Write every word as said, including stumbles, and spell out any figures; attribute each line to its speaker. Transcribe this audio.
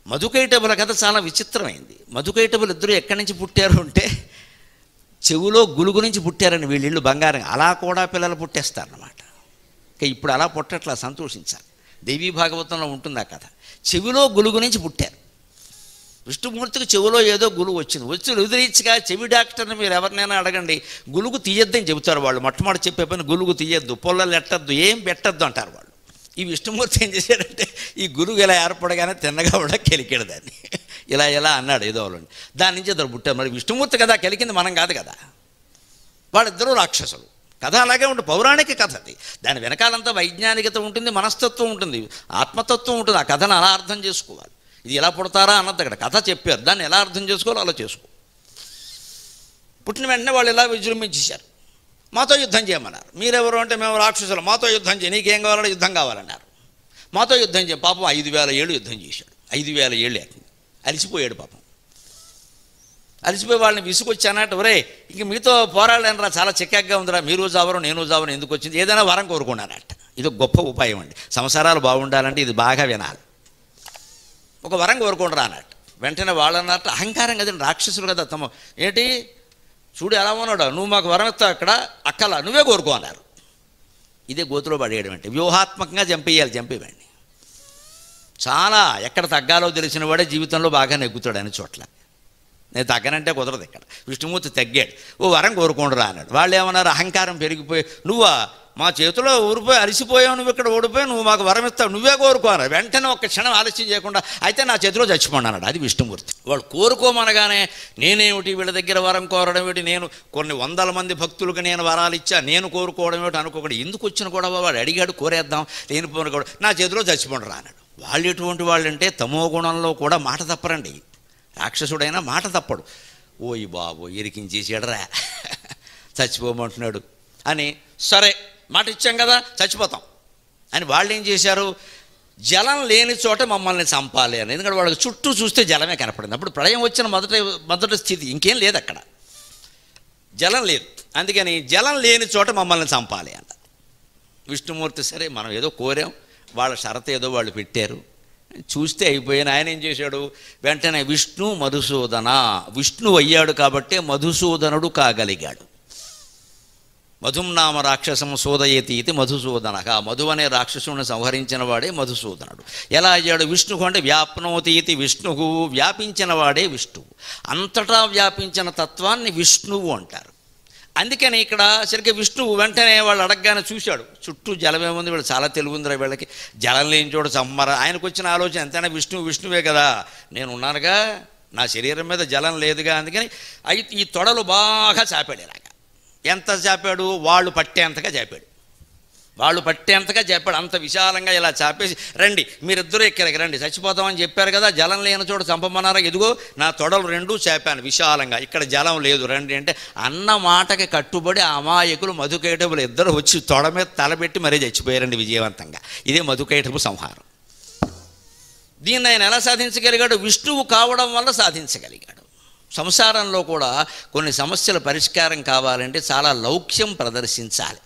Speaker 1: మధుకైటబుల కథ చాలా విచిత్రమైంది. మధుకైటబులు ఇద్దరు ఎక్కడి నుంచి పుట్టారు అంటే చెవులో గులుగు నుంచి పుట్టారని వీళ్ళిళ్ళు బంగారం. అలా కూడా పిల్లలు పుట్టేస్తారన్నమాట. ఇంకా ఇప్పుడు అలా పుట్టట్లా, సంతోషించాలి. దేవీ భాగవతంలో ఉంటుంది ఆ కథ. చెవిలో గులుగు నుంచి పుట్టారు. విష్ణుమూర్తికి చెవిలో ఏదో గులుగు వచ్చింది. వచ్చి రుదిరీచ్గా చెవి డాక్టర్ని మీరు ఎవరినైనా అడగండి, గులుగు తీయొద్దని చెబుతారు వాళ్ళు. మొట్టమొదటి చెప్పే పని గులుగు తీయొద్దు, పొల్లలు ఎట్టద్దు, ఏం పెట్టద్దు అంటారు వాళ్ళు. ఈ విష్ణుమూర్తి ఏం చేశాడంటే ఈ గురువు ఇలా ఏర్పడగానే తిన్నగా కూడా కెలికాడు దాన్ని. ఇలా ఇలా అన్నాడు ఏదో వాళ్ళని. దాని నుంచి ఇద్దరు పుట్టారు. మరి విష్ణుమూర్తి కదా కెలికింది, మనం కాదు కదా. వాళ్ళిద్దరూ రాక్షసులు. కథ అలాగే ఉంటుంది, పౌరాణిక కథ అది. దాని వెనకాలంతా వైజ్ఞానికత ఉంటుంది, మనస్తత్వం ఉంటుంది, ఆత్మతత్వం ఉంటుంది. ఆ కథను అలా అర్థం చేసుకోవాలి. ఇది ఎలా పుడతారా అన్నది అక్కడ కథ చెప్పారు. దాన్ని ఎలా అర్థం చేసుకోవాలో అలా చేసుకో. పుట్టిన వెంటనే వాళ్ళు ఇలా విజృంభించేశారు. మాతో యుద్ధం చేయమన్నారు. మీరెవరు అంటే మేము రాక్షసులు, మాతో యుద్ధం చేయి, నీకేం కావాలంటే యుద్ధం కావాలన్నారు. మాతో యుద్ధం చేయ. పాపం ఐదు వేల ఏళ్ళు యుద్ధం చేశాడు. ఐదు వేల ఏళ్ళు అలిసిపోయాడు పాపం. అలిసిపోయి వాళ్ళని విసుకొచ్చానట, ఒరే ఇంక మీతో పోరాడలేనరా, చాలా చిక్కగా ఉందిరా, మీరు జావరం నేను జావరం ఎందుకు వచ్చింది, ఏదైనా వరం కోరుకున్నానట. ఇది గొప్ప ఉపాయం అండి. సంసారాలు బాగుండాలంటే ఇది బాగా వినాలి. ఒక వరం కోరుకుంటారా అన్నట్టు. వెంటనే వాళ్ళన్నట్టు అహంకారం కదండి, రాక్షసులు కదా తమ. ఏంటి చూడు ఎలా ఉన్నాడు, నువ్వు మాకు వరం ఇస్తావు, అక్కడ అక్కల నువ్వే కోరుకో అన్నారు. ఇదే గోతులో పడేయడం అంటే వ్యూహాత్మకంగా చంపేయాలి. చంపేవాడిని చాలా ఎక్కడ తగ్గాలో తెలిసిన వాడే జీవితంలో బాగా నెగ్గుతాడు అనే చోట్ల. నేను తగ్గనంటే కుదరదు. ఇక్కడ విష్ణుమూర్తి తగ్గాడు. ఓ వరం కోరుకుంటురా అన్నాడు. వాళ్ళు ఏమన్నారు, అహంకారం పెరిగిపోయి, నువ్వా మా చేతిలో ఊరిపోయి అలిసిపోయావు, నువ్వు ఇక్కడ ఓడిపోయి నువ్వు మాకు వరం ఇస్తావు, నువ్వే కోరుకో అన్నాడు. వెంటనే ఒక్క క్షణం ఆలస్యం చేయకుండా అయితే నా చేతిలో చచ్చిపోండి అన్నాడు. అది విష్ణుమూర్తి. వాళ్ళు కోరుకోమనగానే నేనేమిటి వీళ్ళ దగ్గర వరం కోరడం ఏమిటి, నేను కొన్ని వందల మంది భక్తులకు నేను వరాలు ఇచ్చా, నేను కోరుకోవడం ఏమిటి అనుకోకూడదు. ఎందుకు వచ్చిన కూడా వాడు అడిగాడు, కోరేద్దాం, లేని పోను కూడా నా చేతిలో చచ్చిపోండి రా అన్నాడు. వాళ్ళు ఎటువంటి వాళ్ళంటే తమో గుణంలో కూడా మాట తప్పరండి. రాక్షసుడైనా మాట తప్పడు. ఓయ్ బాబు ఇరికించేసాడరా, చచ్చిపోమంటున్నాడు అని. సరే మాట ఇచ్చాం కదా చచ్చిపోతాం అని వాళ్ళు ఏం చేశారు, జలం లేని చోట మమ్మల్ని చంపాలి అని. ఎందుకంటే వాళ్ళకి చుట్టూ చూస్తే జలమే కనపడింది. అప్పుడు ప్రళయం వచ్చిన మొదటి మొదటి స్థితి, ఇంకేం లేదు అక్కడ, జలం లేదు. అందుకని జలం లేని చోట మమ్మల్ని చంపాలి అన్న విష్ణుమూర్తి. సరే మనం ఏదో కోరాం, వాళ్ళ షరత ఏదో వాళ్ళు పెట్టారు, చూస్తే అయిపోయాను. ఆయన ఏం చేశాడు, వెంటనే విష్ణు మధుసూదన, విష్ణు అయ్యాడు కాబట్టే మధుసూదనుడు కాగలిగాడు. మధుం నామ రాక్షసం సోదయతి ఇది మధుసూదనగా, మధు అనే రాక్షసుని సంహరించిన వాడే మధుసూదనుడు. ఎలా అయ్యాడు, విష్ణువు అంటే వ్యాప్నోతి ఇది విష్ణువు, వ్యాపించిన వాడే విష్ణువు. అంతటా వ్యాపించిన తత్వాన్ని విష్ణువు అంటారు. అందుకని ఇక్కడ సరిగ్గా విష్ణువు వెంటనే వాళ్ళు అడగగానే చూశాడు, చుట్టూ జలమేముంది, వీళ్ళు చాలా తెలుగుందిరా వీళ్ళకి, జలం లేని చోట చమ్మరా. ఆయనకు వచ్చిన ఆలోచన ఎంతైనా విష్ణువు విష్ణువే కదా, నేను ఉన్నానుగా, నా శరీరం మీద జలం లేదుగా. అందుకని అయితే ఈ తొడలు బాగా చాపాడు. ఇలాగా ఎంత చాపాడు, వాళ్ళు పట్టేంతగా చాపాడు. వాళ్ళు పట్టేంతగా చెప్పాడు. అంత విశాలంగా ఇలా చాపేసి, రండి మీరిద్దరూ ఎక్కడికి రండి, చచ్చిపోతామని చెప్పారు కదా, జలం లేని చోట చంపమన్నారా, ఇదిగో నా తొడలు రెండూ చాపాను విశాలంగా, ఇక్కడ జలం లేదు రండి అంటే, అన్న మాటకి కట్టుబడి అమాయకులు మధుకైటబులు ఇద్దరు వచ్చి తొడ మీద తలబెట్టి మరీ చచ్చిపోయారండి విజయవంతంగా. ఇదే మధుకైటబు సంహారం. దీన్ని ఆయన ఎలా సాధించగలిగాడు, విష్ణువు కావడం వల్ల సాధించగలిగాడు. సంసారంలో కూడా కొన్ని సమస్యల పరిష్కారం కావాలంటే చాలా లౌక్యం ప్రదర్శించాలి.